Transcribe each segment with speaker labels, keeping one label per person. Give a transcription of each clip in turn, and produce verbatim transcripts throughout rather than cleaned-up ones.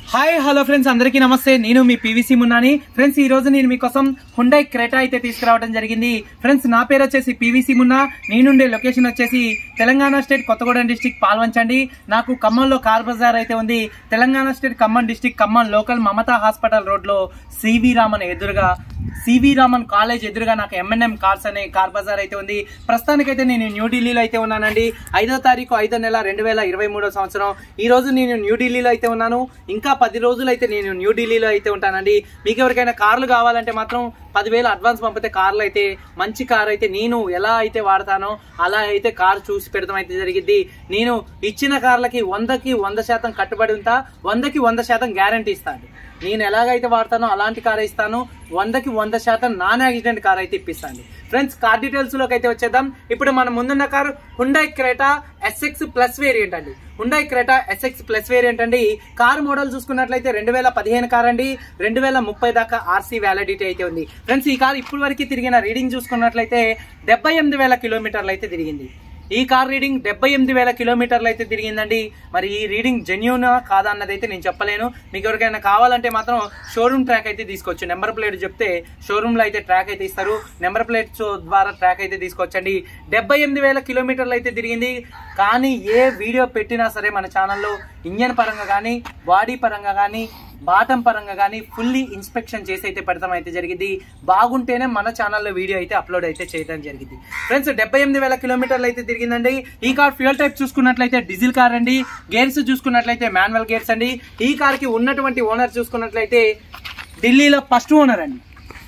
Speaker 1: Hi hello friends, అందరికీ నమస్తే. నేను మీ పీవీసీ మున్నాని. ఫ్రెండ్స్, ఈ రోజు నేను మీకోసం హుండై క్రెటా అయితే తీసుకురావడం జరిగింది. ఫ్రెండ్స్, నా పేరు వచ్చేసి పీవీసీ మున్నా. నేనుండే లొకేషన్ వచ్చేసి తెలంగాణ స్టేట్ కొత్తగూడెం డిస్టిక్ పాల్వంచండి. నాకు ఖమ్మంలో కార్ బజార్ అయితే ఉంది. Telangana state Khammam district Khammam local Mamata hospital road లో సివి రామన్ ఎదురుగా సివి రామన్ కాలేజ్ ఎదురుగా నాకు ఎంఎన్ఎం కార్స్ అనే కార్ బజార్ అయితే ఉంది. ప్రస్తుతానికైతే నేను న్యూఢిల్లీలో అయితే ఉన్నానండి. ఐదో తారీఖు ఐదో నెల రెండు వేల ఇరవై మూడో సంవత్సరం. ఈ రోజు నేను న్యూఢిల్లీలో అయితే ఉన్నాను. ఇంకా పది రోజులు అయితే నేను న్యూఢిల్లీలో అయితే ఉంటానండి. మీకు ఎవరికైనా కార్లు కావాలంటే మాత్రం పదివేలు అడ్వాన్స్ పంపితే కార్లు అయితే మంచి కార్ అయితే నేను ఎలా అయితే వాడతానో అలా అయితే కార్ చూసి పెడతాం అయితే జరిగింది. నేను ఇచ్చిన కార్లకి వందకి వంద శాతం కట్టుబడి ఉంటా, వందకి వంద శాతం గ్యారంటీ ఇస్తాను. నేను ఎలాగైతే వాడతానో అలాంటి కార్ ఇస్తాను. వందకి వంద శాతం నాన్ యాక్సిడెంట్ కార్ అయితే ఇప్పిస్తాను. ఫ్రెండ్స్, కార్ డీటెయిల్స్ లోకి అయితే వచ్చేద్దాం. ఇప్పుడు మనం ముందున్న car Hyundai Creta SX plus variant అండి. Hyundai Creta SX plus variant అండి. కార్ మోడల్ చూసుకున్నట్లయితే రెండు వేల పదిహేను కార్ అండి. రెండు వేల ముప్పై దాకా ఆర్సీ వ్యాలిడిటీ అయితే ఉంది. ఫ్రెండ్స్, ఈ కార్ ఇప్పటి వరకు తిరిగిన రీడింగ్ చూసుకున్నట్లయితే డెబ్బై ఎనిమిది వేల కిలోమీటర్లు అయితే తిరిగింది. ఈ కార్ రీడింగ్ డెబ్బై ఎనిమిది వేల కిలోమీటర్లు అయితే తిరిగిందండి. మరి ఈ రీడింగ్ జెన్యూనా కాదా అన్నది అయితే నేను చెప్పలేను. మీకు ఎవరికైనా కావాలంటే మాత్రం షోరూమ్ ట్రాక్ అయితే తీసుకోవచ్చు. నెంబర్ ప్లేట్ చెప్తే షోరూమ్ లో అయితే ట్రాక్ అయితే ఇస్తారు. నెంబర్ ప్లేట్ ద్వారా ట్రాక్ అయితే తీసుకోవచ్చండి. డెబ్బై ఎనిమిది వేల కిలోమీటర్లు అయితే తిరిగింది. కానీ ఏ వీడియో పెట్టినా సరే మన ఛానల్లో ఇంజన్ పరంగా కానీ బాడీ పరంగా కానీ బాటం పరంగా కానీ ఫుల్లీ ఇన్స్పెక్షన్ చేసి అయితే పెడతాం అయితే జరిగింది. బాగుంటేనే మన ఛానల్లో వీడియో అయితే అప్లోడ్ అయితే చేయడం జరిగింది. ఫ్రెండ్స్, డెబ్బై ఎనిమిది వేల కిలోమీటర్లు అయితే తిరిగిందండి. ఈ కార్ ఫ్యూయల్ టైప్ చూసుకున్నట్లయితే డీజిల్ కార్ అండి. గేర్స్ చూసుకున్నట్లయితే మాన్యువల్ గేర్స్ అండి. ఈ కార్ కి ఉన్నటువంటి ఓనర్ చూసుకున్నట్లయితే ఢిల్లీలో ఫస్ట్ ఓనర్ అండి.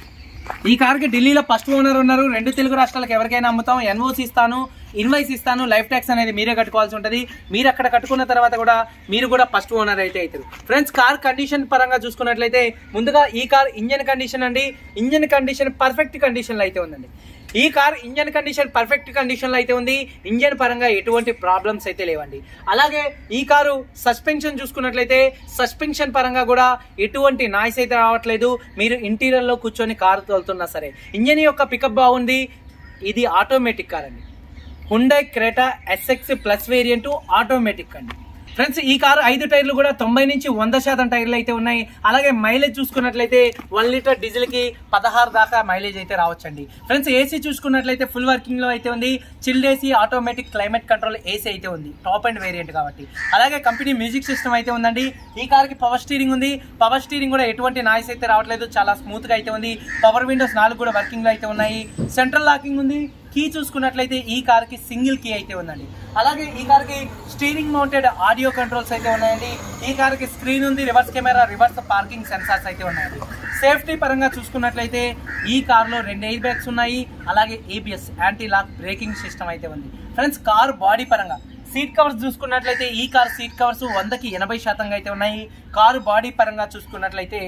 Speaker 1: ఈ కార్ కి ఢిల్లీలో ఫస్ట్ ఓనర్ ఉన్నారు. రెండు తెలుగు రాష్ట్రాలకు ఎవరికైనా అమ్ముతాం, ఎన్ఓసి ఇస్తాను, ఇన్వాయిస్ ఇస్తాను. లైఫ్ ట్యాక్స్ అనేది మీరే కట్టుకోవాల్సి ఉంటుంది. మీరు అక్కడ కట్టుకున్న తర్వాత కూడా మీరు కూడా ఫస్ట్ ఓనర్ అయితే అవుతారు. ఫ్రెండ్స్, కార్ కండిషన్ పరంగా చూసుకున్నట్లయితే ముందుగా ఈ కార్ ఇంజన్ కండిషన్ అండి. ఇంజన్ కండిషన్ పర్ఫెక్ట్ కండిషన్ లో అయితే ఉందండి. ఈ car engine condition perfect condition లో అయితే ఉంది. ఇంజన్ పరంగా ఎటువంటి ప్రాబ్లమ్స్ అయితే లేవండి. అలాగే ఈ కారు సస్పెన్షన్ చూసుకున్నట్లయితే సస్పెన్షన్ పరంగా కూడా ఎటువంటి నాయిస్ అయితే రావట్లేదు. మీరు ఇంటీరియర్ లో కూర్చొని కారు తోలుతున్నా సరే. ఇంజన్ యొక్క పికప్ బాగుంది. ఇది ఆటోమేటిక్ కార్ అండి. Hyundai Creta SX plus variant automatic అండి. ఫ్రెండ్స్, ఈ కారు ఐదు టైర్లు కూడా తొంభై నుంచి వంద శాతం టైర్లు అయితే ఉన్నాయి. అలాగే మైలేజ్ చూసుకున్నట్లయితే వన్ లీటర్ డీజిల్ కి పదహారు దాకా మైలేజ్ అయితే రావచ్చండి. ఫ్రెండ్స్, ఏసీ చూసుకున్నట్లయితే ఫుల్ వర్కింగ్ లో అయితే ఉంది. Chilled AC, automatic climate control AC అయితే ఉంది. టాప్ అండ్ వేరియంట్ కాబట్టి. అలాగే కంపెనీ మ్యూజిక్ సిస్టమ్ అయితే ఉందండి. ఈ కార్ కి పవర్ స్టీరింగ్ ఉంది. పవర్ స్టీరింగ్ కూడా ఎటువంటి నాయిస్ అయితే రావట్లేదు. చాలా స్మూత్ గా అయితే ఉంది. పవర్ విండోస్ నాలుగు కూడా వర్కింగ్ లో అయితే ఉన్నాయి. సెంట్రల్ లాకింగ్ ఉంది. కీ చూసుకున్నట్లయితే ఈ కార్ కి సింగిల్ కీ అయితే ఉందండి. అలాగే ఈ కార్ కి స్టీరింగ్ మౌంటెడ్ ఆడియో కంట్రోల్స్ అయితే ఉన్నాయండి. ఈ కార్ కి స్క్రీన్ ఉంది. Reverse camera, reverse parking sensors అయితే ఉన్నాయండి. సేఫ్టీ పరంగా చూసుకున్నట్లయితే ఈ కార్ లో రెండు ఎయిర్ బ్యాగ్స్ ఉన్నాయి. అలాగే ABS anti lock braking system అయితే ఉంది. ఫ్రెండ్స్, కార్ బాడీ పరంగా సీట్ కవర్స్ చూసుకున్నట్లయితే ఈ కార్ సీట్ కవర్స్ వందకి ఎనభై శాతంగా అయితే ఉన్నాయి. కారు బాడీ పరంగా చూసుకున్నట్లయితే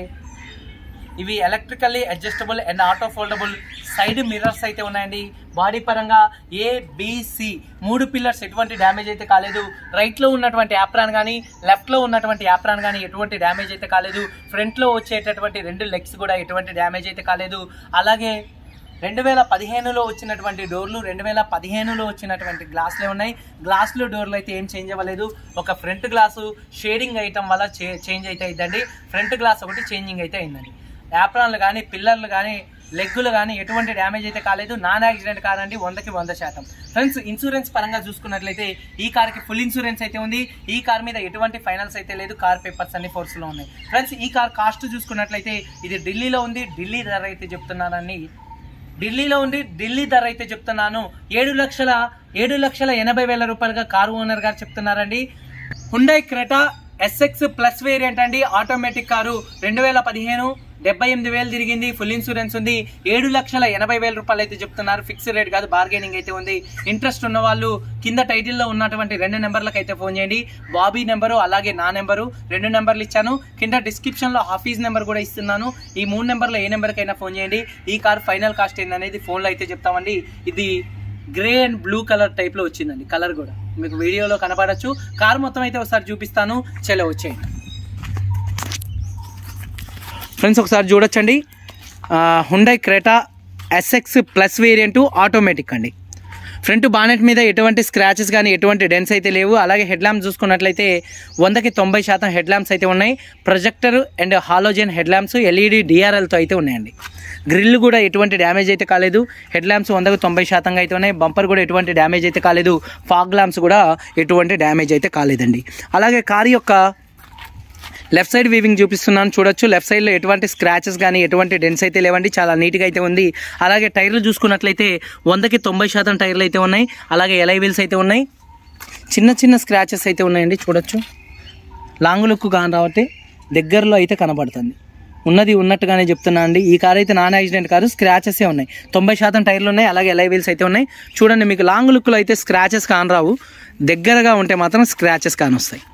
Speaker 1: ఇవి electrically adjustable and auto foldable side mirrors అయితే ఉన్నాయండి. బాడీ పరంగా ఏ బిసి మూడు పిల్లర్స్ ఎటువంటి డ్యామేజ్ అయితే కాలేదు. రైట్ లో ఉన్నటువంటి యాప్రాన్ కానీ లెఫ్ట్ లో ఉన్నటువంటి యాప్రాన్ కానీ ఎటువంటి డ్యామేజ్ అయితే కాలేదు. ఫ్రంట్ లో వచ్చేటటువంటి రెండు లెగ్స్ కూడా ఎటువంటి డ్యామేజ్ అయితే కాలేదు. అలాగే రెండు వేల పదిహేనులో వచ్చినటువంటి డోర్లు రెండు వేల పదిహేనులో వచ్చినటువంటి గ్లాసులే ఉన్నాయి. గ్లాసులు డోర్లు అయితే ఏం చేంజ్ అవ్వలేదు. ఒక ఫ్రంట్ గ్లాసు షేడింగ్ అయ్యటం వల్ల చేంజ్ అయితే అయిందండి. ఫ్రంట్ గ్లాస్ ఒకటి చేంజింగ్ అయితే అయిందండి. యాప్రాన్లు కానీ పిల్లర్లు కానీ లెగ్గులు కానీ ఎటువంటి డ్యామేజ్ అయితే కాలేదు. నాన్ యాక్సిడెంట్ కార్ అండి, వందకి వంద శాతం. ఫ్రెండ్స్, ఇన్సూరెన్స్ పరంగా చూసుకున్నట్లయితే ఈ కార్కి ఫుల్ ఇన్సూరెన్స్ అయితే ఉంది. ఈ కార్ మీద ఎటువంటి ఫైనాన్స్ అయితే లేదు. కార్ పేపర్స్ అన్ని ఫోర్స్ లో ఉన్నాయి. ఫ్రెండ్స్, ఈ కార్ కాస్ట్ చూసుకున్నట్లయితే ఇది ఢిల్లీలో ఉంది. ఢిల్లీ ధర అయితే చెప్తున్నానని ఢిల్లీలో ఉండి ఢిల్లీ ధర అయితే చెప్తున్నాను ఏడు లక్షల ఏడు లక్షల ఎనభై వేల రూపాయలుగా కారు ఓనర్ గారు చెప్తున్నారండి. Hyundai Creta SX plus variant అండి. ఆటోమేటిక్ కారు రెండు వేల పదిహేను డెబ్బై ఎనిమిది వేలు తిరిగింది. ఫుల్ ఇన్సూరెన్స్ ఉంది. ఏడు లక్షల ఎనభై వేల రూపాయలు అయితే చెప్తున్నారు. ఫిక్స్డ్ రేట్ కాదు, బార్గెనింగ్ అయితే ఉంది. ఇంట్రెస్ట్ ఉన్న వాళ్ళు కింద టైటిల్లో ఉన్నటువంటి రెండు నెంబర్లకు అయితే ఫోన్ చేయండి. బాబీ నెంబరు అలాగే నా నెంబరు రెండు నెంబర్లు ఇచ్చాను. కింద డిస్క్రిప్షన్ లో హాఫీజ్ నెంబర్ కూడా ఇస్తున్నాను. ఈ మూడు నెంబర్లో ఏ నెంబర్కైనా ఫోన్ చేయండి. ఈ కార్ ఫైనల్ కాస్ట్ ఏందనేది ఫోన్లో అయితే చెప్తామండి. ఇది grey and blue colour type లో వచ్చిందండి. కలర్ కూడా మీకు వీడియోలో కనపడచ్చు. కార్ మొత్తం అయితే ఒకసారి చూపిస్తాను. చలో వచ్చేయండి ఫ్రెండ్స్, ఒకసారి చూడొచ్చండి. Hyundai Creta SX plus variant automatic అండి. ఫ్రంట్ బానెట్ మీద ఎటువంటి స్క్రాచెస్ కానీ ఎటువంటి డెన్స్ అయితే లేవు. అలాగే హెడ్ ల్యాంప్స్ చూసుకున్నట్లయితే వందకి తొంభై శాతం హెడ్ ల్యాంప్స్ అయితే ఉన్నాయి. Projector and halogen head lamps LED డిఆర్ఎల్తో అయితే ఉన్నాయండి. గ్రిల్ కూడా ఎటువంటి డ్యామేజ్ అయితే కాలేదు. హెడ్ ల్యాంప్స్ వందకు తొంభై శాతంగా అయితే ఉన్నాయి. బంపర్ కూడా ఎటువంటి డ్యామేజ్ అయితే కాలేదు. ఫాగ్ ల్యాంప్స్ కూడా ఎటువంటి డ్యామేజ్ అయితే కాలేదండి. అలాగే కారు యొక్క లెఫ్ట్ సైడ్ వీవింగ్ చూపిస్తున్నాను చూడొచ్చు. లెఫ్ట్ సైడ్లో ఎటువంటి స్క్రాచెస్ కానీ ఎటువంటి డెన్స్ అయితే లేవండి. చాలా నీట్గా అయితే ఉంది. అలాగే టైర్లు చూసుకున్నట్లయితే వందకి తొంభై శాతం టైర్లు అయితే ఉన్నాయి. అలాగే ఎలై వీల్స్ అయితే ఉన్నాయి. చిన్న చిన్న స్క్రాచెస్ అయితే ఉన్నాయండి చూడొచ్చు. లాంగ్ లుక్ కాని రావట్టి దగ్గరలో అయితే కనబడుతుంది. ఉన్నది ఉన్నట్టుగానే చెప్తున్నా అండి. ఈ కార్ అయితే నాన్ యాక్సిడెంట్ కారు, స్క్రాచెసే ఉన్నాయి. తొంభై శాతం టైర్లు ఉన్నాయి. అలాగే ఎలై వీల్స్ అయితే ఉన్నాయి. చూడండి, మీకు లాంగ్ లుక్లో అయితే స్క్రాచెస్ కాని రావు. దగ్గరగా ఉంటే మాత్రం స్క్రాచెస్ కాని వస్తాయి.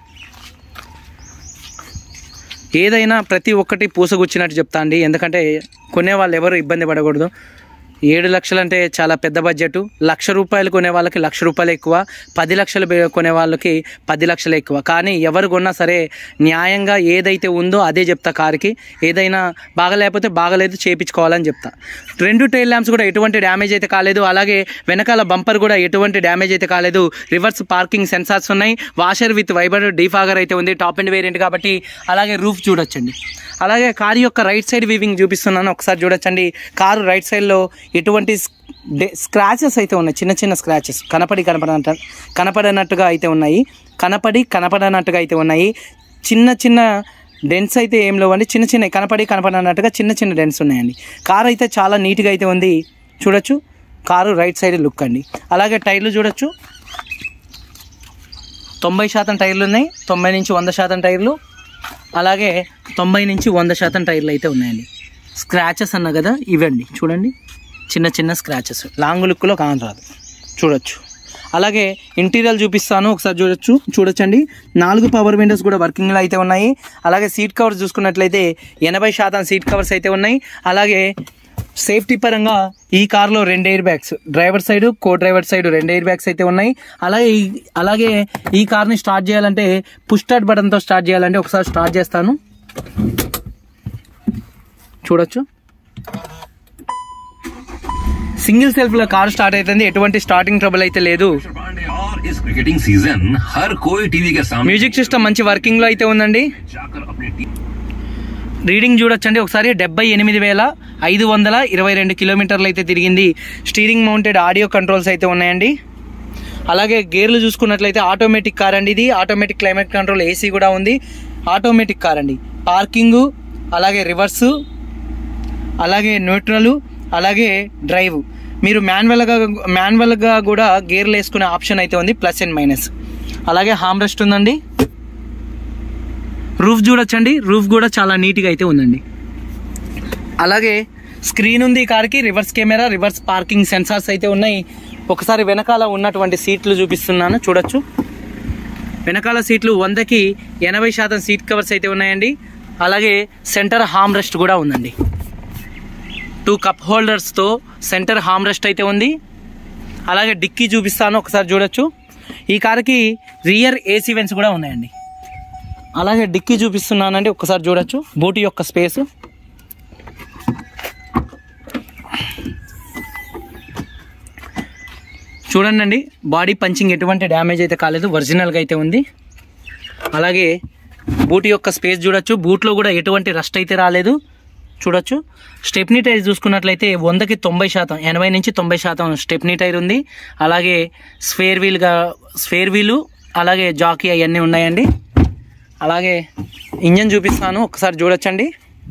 Speaker 1: ఏదైనా ప్రతి ఒక్కటి పూసగుచ్చినట్టు చెప్తా అండి. ఎందుకంటే కొనేవాళ్ళు ఎవరు ఇబ్బంది పడకూడదు. ఏడు లక్షలు అంటే చాలా పెద్ద బడ్జెట్. లక్ష రూపాయలు కొనే వాళ్ళకి లక్ష రూపాయలు ఎక్కువ, పది లక్షలు కొనే వాళ్ళకి పది లక్షలు ఎక్కువ. కానీ ఎవరు కొన్నా సరే న్యాయంగా ఏదైతే ఉందో అదే చెప్తా. కారుకి ఏదైనా బాగలేకపోతే బాగలేదు చేయించుకోవాలని చెప్తా. రెండు టైల్ ల్యాంప్స్ కూడా ఎటువంటి డ్యామేజ్ అయితే కాలేదు. అలాగే వెనకాల బంపర్ కూడా ఎటువంటి డ్యామేజ్ అయితే కాలేదు. రివర్స్ పార్కింగ్ సెన్సార్స్ ఉన్నాయి. వాషర్ విత్ వైబర్ డీఫాగర్ అయితే ఉంది. టాప్ అండ్ వేరియంట్ కాబట్టి. అలాగే రూఫ్ చూడొచ్చండి. అలాగే కారు యొక్క రైట్ సైడ్ వీవింగ్ చూపిస్తున్నాను, ఒకసారి చూడొచ్చండి. కారు రైట్ సైడ్లో ఎటువంటి స్క్రాచెస్ అయితే ఉన్నాయి. చిన్న చిన్న స్క్రాచెస్ కనపడి కనపడనట్టు కనపడనట్టుగా అయితే ఉన్నాయి. కనపడి కనపడనట్టుగా అయితే ఉన్నాయి. చిన్న చిన్న డెన్స్ అయితే ఏం లేవండి. చిన్న చిన్న కనపడి కనపడనట్టుగా చిన్న చిన్న డెన్స్ ఉన్నాయండి. కారు అయితే చాలా నీట్గా అయితే ఉంది చూడొచ్చు. కారు రైట్ సైడ్ లుక్ అండి. అలాగే టైర్లు చూడొచ్చు. తొంభై శాతం టైర్లు ఉన్నాయి. తొంభై నుంచి వంద శాతం టైర్లు, అలాగే తొంభై నుంచి వంద శాతం టైర్లు అయితే ఉన్నాయండి. స్క్రాచెస్ అన్నా కదా ఇవండి చూడండి, చిన్న చిన్న స్క్రాచెస్. లాంగ్ లుక్లో కానరాదు చూడొచ్చు. అలాగే ఇంటీరియర్ చూపిస్తాను, ఒకసారి చూడొచ్చు చూడొచ్చండి. నాలుగు పవర్ విండోస్ కూడా వర్కింగ్లో అయితే ఉన్నాయి. అలాగే సీట్ కవర్స్ చూసుకున్నట్లయితే ఎనభై శాతం సీట్ కవర్స్ అయితే ఉన్నాయి. అలాగే సేఫ్టీ పరంగా ఈ కార్లో రెండు air bags, driver side co driver side రెండు ఎయిర్ బ్యాగ్స్ అయితే ఉన్నాయి. అలాగే అలాగే ఈ కార్ని స్టార్ట్ చేయాలంటే పుష్ స్టార్ట్ బటన్తో స్టార్ట్ చేయాలంటే ఒకసారి స్టార్ట్ చేస్తాను చూడొచ్చు. సింగిల్ సెల్ఫ్లో కార్ స్టార్ట్ అవుతుంది. ఎటువంటి స్టార్టింగ్ ట్రబుల్ అయితే లేదు. మ్యూజిక్ సిస్టమ్ మంచి వర్కింగ్ లో అయితే ఉందండి. రీడింగ్ చూడొచ్చండి ఒకసారి. డెబ్బై ఎనిమిది వేల ఐదు వందల ఇరవై రెండు కిలోమీటర్లు అయితే తిరిగింది. స్టీరింగ్ మౌంటెడ్ ఆడియో కంట్రోల్స్ అయితే ఉన్నాయండి. అలాగే గేర్లు చూసుకున్నట్లయితే ఆటోమేటిక్ కార్ అండి ఇది. ఆటోమేటిక్ క్లైమేట్ కంట్రోల్, ఏసీ కూడా ఉంది. ఆటోమేటిక్ కార్ అండి. పార్కింగు, అలాగే రివర్సు, అలాగే న్యూట్రల్, అలాగే డ్రైవ్. మీరు మాన్యువల్గా మాన్యువల్గా కూడా గేర్లు వేసుకునే ఆప్షన్ అయితే ఉంది, ప్లస్ అండ్ మైనస్. అలాగే హామ్ రెస్ట్ ఉందండి. రూఫ్ చూడొచ్చండి. రూఫ్ కూడా చాలా నీట్గా అయితే ఉందండి. అలాగే స్క్రీన్ ఉంది ఈ కార్కి. Reverse camera, reverse parking sensors అయితే ఉన్నాయి. ఒకసారి వెనకాల ఉన్నటువంటి సీట్లు చూపిస్తున్నాను చూడొచ్చు. వెనకాల సీట్లు వందకి ఎనభై శాతం సీట్ కవర్స్ అయితే ఉన్నాయండి. అలాగే సెంటర్ హామ్ రెస్ట్ కూడా ఉందండి. టూ కప్ హోల్డర్స్తో సెంటర్ హామ్ రెస్ట్ అయితే ఉంది. అలాగే డిక్కీ చూపిస్తాను ఒకసారి చూడొచ్చు. ఈ కార్కి రియర్ ఏసీ వెంట్స్ కూడా ఉన్నాయండి. అలాగే డిక్కీ చూపిస్తున్నానండి ఒకసారి చూడొచ్చు. బూటీ యొక్క స్పేస్, చూడండి అండి. బాడీ పంచింగ్ ఎటువంటి డ్యామేజ్ అయితే కాలేదు, ఒరిజినల్గా అయితే ఉంది. అలాగే బూట్ యొక్క స్పేస్ చూడొచ్చు. బూట్లో కూడా ఎటువంటి రస్ట్ అయితే రాలేదు చూడొచ్చు. స్టెప్నీ టైర్ చూసుకున్నట్లయితే వందకి తొంభై శాతం ఎనభై నుంచి తొంభై శాతం స్టెప్నీ టైర్ ఉంది. అలాగే స్పేర్ వీల్గా స్పేర్ వీలు, అలాగే జాకీ అవన్నీ ఉన్నాయండి. అలాగే ఇంజన్ చూపిస్తాను ఒకసారి చూడొచ్చండి.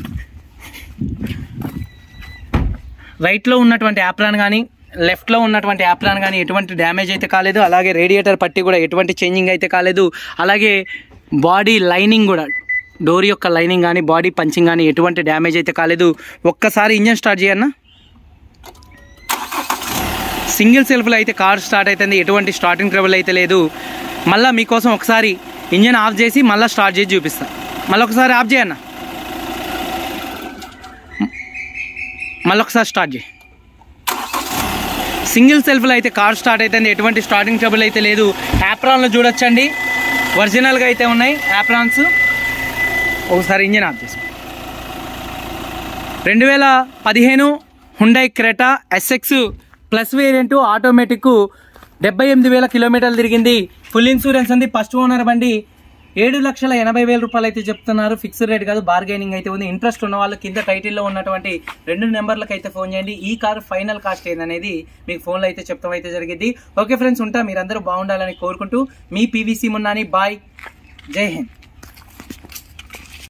Speaker 1: రైట్లో ఉన్నటువంటి యాప్రాన్ కానీ లెఫ్ట్లో ఉన్నటువంటి యాప్రాన్ కానీ ఎటువంటి డ్యామేజ్ అయితే కాలేదు. అలాగే రేడియేటర్ పట్టి కూడా ఎటువంటి చేంజింగ్ అయితే కాలేదు. అలాగే బాడీ లైనింగ్ కూడా, డోర్ యొక్క లైనింగ్ కానీ బాడీ పంచింగ్ కానీ ఎటువంటి డ్యామేజ్ అయితే కాలేదు. ఒక్కసారి ఇంజన్ స్టార్ట్ చేయన్నా. సింగిల్ సెల్ఫ్లో అయితే కార్ స్టార్ట్ అవుతుంది. ఎటువంటి స్టార్టింగ్ ట్రబుల్ అయితే లేదు. మళ్ళీ మీకోసం ఒకసారి ఇంజన్ ఆఫ్ చేసి మళ్ళీ స్టార్ట్ చేసి చూపిస్తాను. మళ్ళీ ఒకసారి ఆఫ్ చేయన్న, మళ్ళీ ఒకసారి స్టార్ట్ చేయి. సింగిల్ సెల్ఫ్లో అయితే కార్ స్టార్ట్ అవుతుంది. ఎటువంటి స్టార్టింగ్ ట్రబుల్ అయితే లేదు. యాప్రాన్లు చూడొచ్చండి, ఒరిజినల్గా అయితే ఉన్నాయి యాప్రాన్స్. ఒకసారి ఇంజన్ ఆఫ్ చేసి. రెండు వేల పదిహేను Hyundai Creta SX plus variant automatic డెబ్బై ఎనిమిది వేల కిలోమీటర్లు తిరిగింది, ఫుల్ ఇన్సూరెన్స్ ఉంది, ఫస్ట్ ఓనర్ బండి, ఏడు లక్షల ఎనభై వేల రూపాయలు అయితే చెప్తున్నారు. ఫిక్స్డ్ రేట్ కాదు, బార్గెనింగ్ అయితే ఉంది. ఇంట్రెస్ట్ ఉన్న వాళ్ళు కింద టైటిల్లో ఉన్నటువంటి రెండు నెంబర్లకు అయితే ఫోన్ చేయండి. ఈ కార్ ఫైనల్ కాస్ట్ ఏందనేది మీకు ఫోన్లో అయితే చెప్తాం అయితే జరిగింది. ఓకే ఫ్రెండ్స్, ఉంటా. మీరందరూ బాగుండాలని కోరుకుంటూ మీ పీవీసీ మున్నాని. బాయ్, జై హింద్.